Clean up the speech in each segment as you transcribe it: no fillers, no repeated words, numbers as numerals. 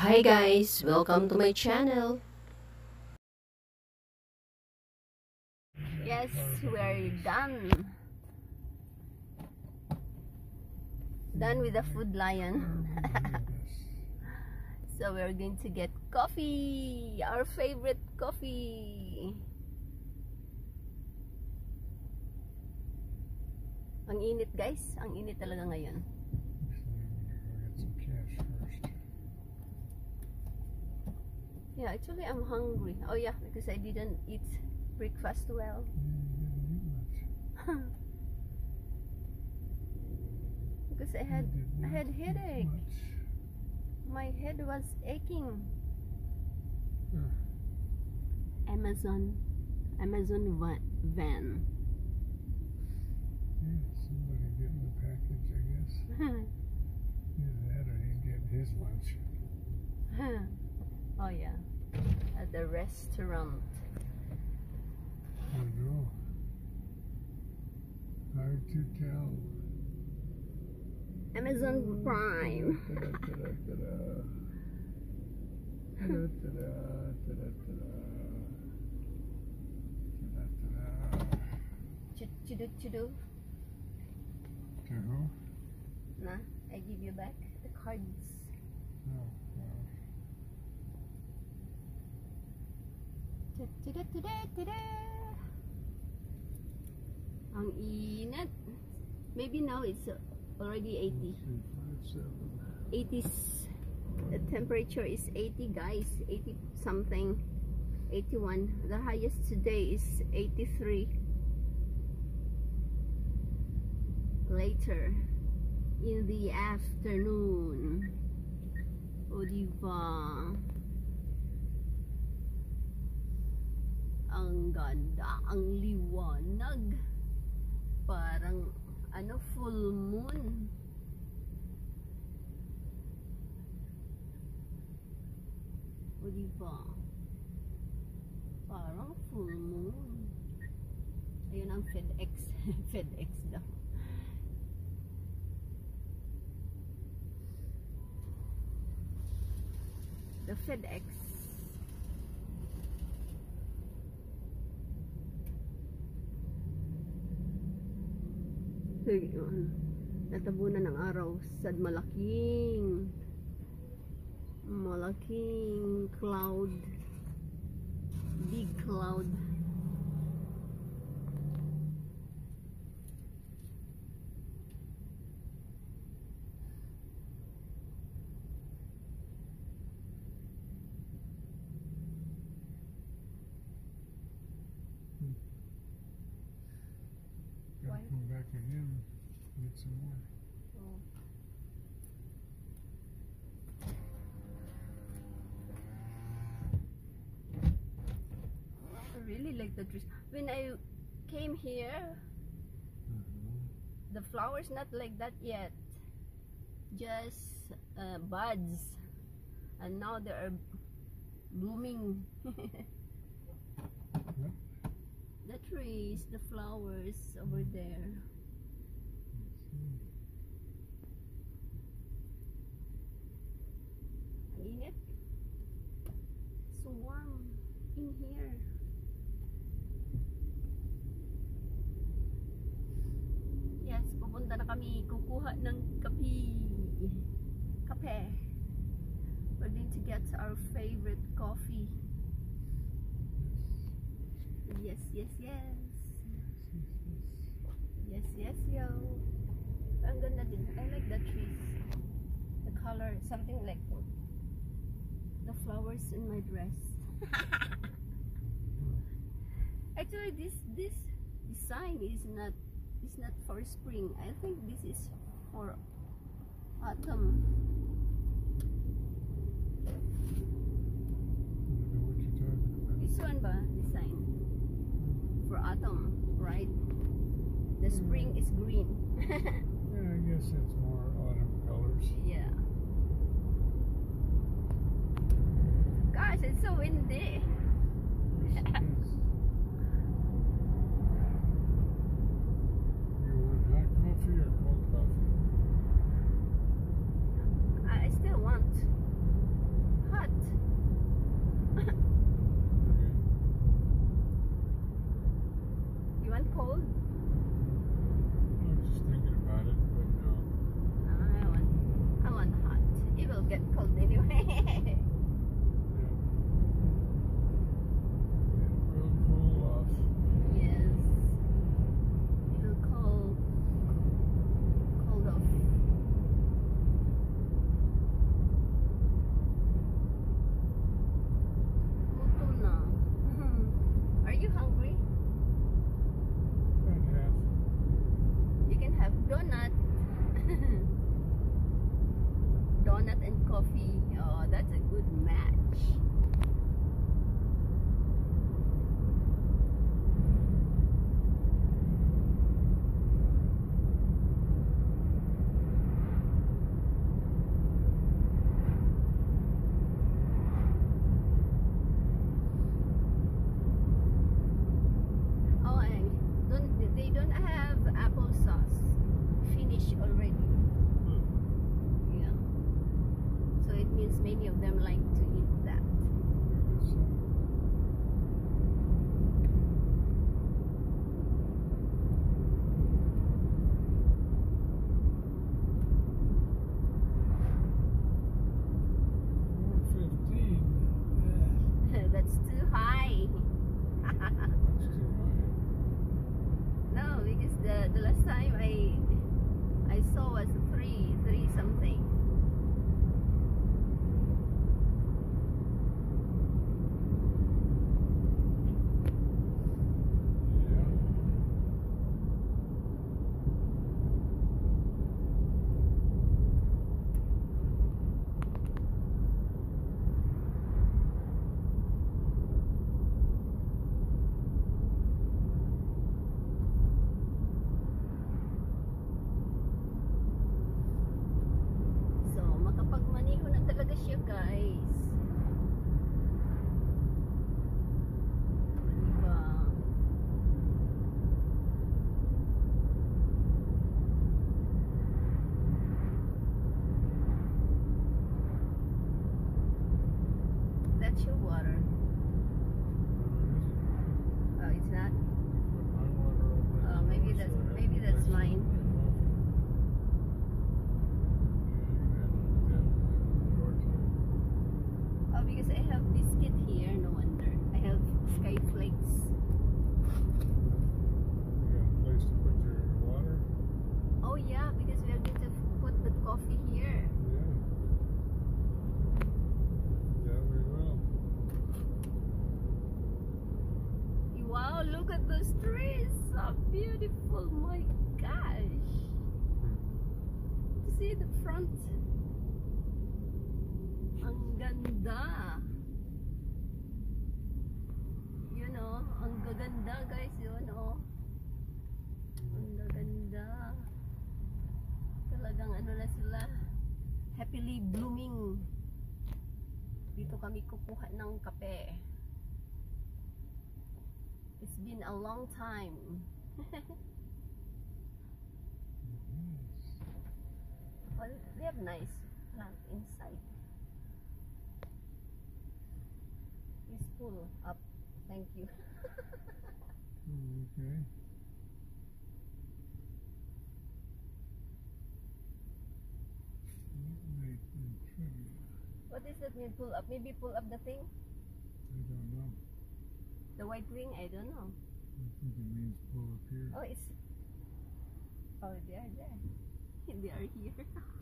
Hi guys, welcome to my channel. Yes, we're done. Done with the Food Lion. So we're going to get coffee, our favorite coffee. Ang init guys, ang init talaga ngayon. Yeah, actually I'm hungry. Oh yeah, because I didn't eat breakfast well. Because I had headache. My head was aching. Amazon van. Yeah, somebody getting the package, I guess. Either that or he's getting his lunch. Oh yeah, at the restaurant. I don't know. Hard to tell. Amazon Prime. Chudu. To who? Nah, I give you back the cards. Oh, wow. Ang init. Maybe now it's already 80. 80s. The temperature is 80 guys. 80 something. 81. The highest today is 83. Later in the afternoon. O diba? Ang ganda, ang liwanag. Parang ano, full moon. O diba? Parang full moon. Ayun ang FedEx. FedEx daw. The FedEx. Natabunan ng araw sa malaking cloud, big cloud. Gotta come back again. Get some more. Oh. I really like the trees. When I came here, the flowers not like that yet. Just buds, and now they are blooming. The trees, the flowers over there. Init. So warm in here. Yes, pupunta na kami kukuha ng kape. We're going to get our favorite coffee. Yes. Yes, yo. Ang ganda din. I like the trees. The color, something like the flowers in my dress. Actually, this design is not for spring. I think this is for autumn. This one ba design for autumn, right? The spring is green. Yeah, I guess it's more autumn colors. Yeah. Gosh, it's so windy. Yes, it is. You want hot coffee or cold? coffee. I still want. because many of them like to eat that. So, That's too high. that's too high. No, because the last time I saw was three something. So makapagmaneho na talaga siya, guys. Diba? That's your water. Oh, it's not? Maybe that's mine. Oh, because I have biscuit here, no wonder. I have sky flakes. You got a place to put your water? Oh yeah, because we are going to put the coffee here. Yeah. Yeah, we will. Wow, look at those trees. So beautiful, my gosh. See the front. Ang ganda. You know, ang gaganda, guys, yun, oh. Ang gaganda. Talagang ano na sila, happily blooming. Dito kami kukuha ng kape. It's been a long time. Well, they have nice plant inside. It's full up. Thank you. Okay. Midnight and trivia. What does that mean? Pull up? Maybe pull up the thing? I don't know. The white thing? I don't know. I think it means pull up here. Oh, it's... Oh, they are there. They are here.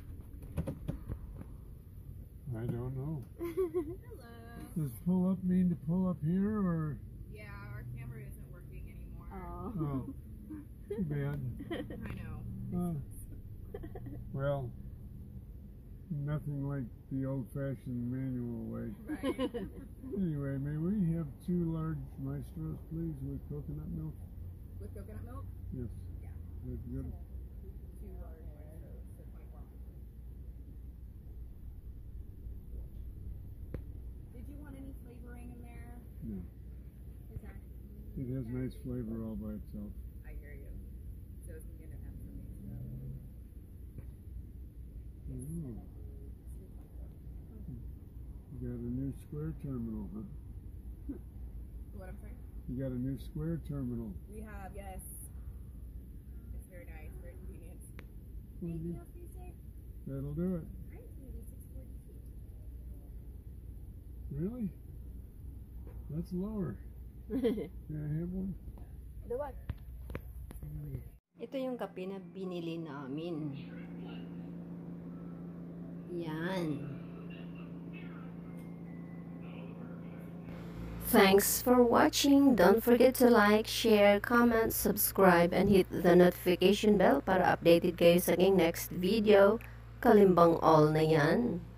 I don't know. Hello. Does pull up mean to pull up here or? Yeah, our camera isn't working anymore. Oh. Oh, too bad. I know. Well, nothing like the old-fashioned manual way. Right. Anyway, may we have 2 large maestros, please, with coconut milk? With coconut milk? Yes. Yeah. That's good. 2 large maestros, so 24 ounces. Did you want any flavoring in there? No. Is that? It has nice flavor all by itself. I hear you. So is we gonna have some maestro. Ooh. You got a new square terminal, huh? What I'm saying? You got a new square terminal. We have, yes. It's very nice, very convenient. Mhm. Anything else for you, sir? That'll do it. Alright, maybe 642. Really? That's lower. Can I have one? The what? Ito yung kape na binili namin. Yan. Thanks for watching. Don't forget to like, share, comment, subscribe, and hit the notification bell para updated kayo sa aking next video. Kalimbang all na yan.